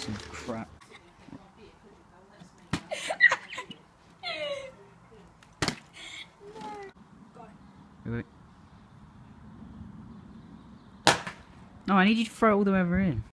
Some crap. Wait. No, I need you to throw it all the way over in.